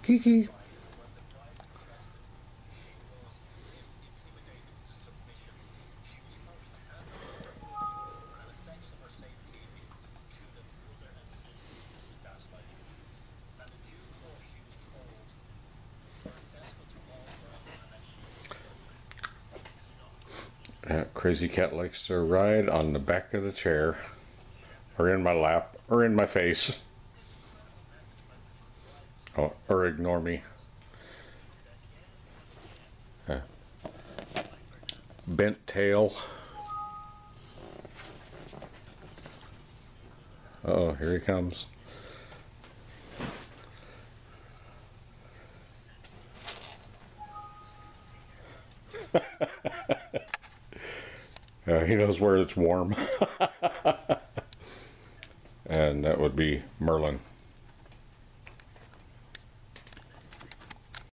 Kiki. That crazy cat likes to ride on the back of the chair, or in my lap, or in my face, or ignore me. Bent tail. Uh-oh, here he comes. He knows where it's warm. And that would be Merlin.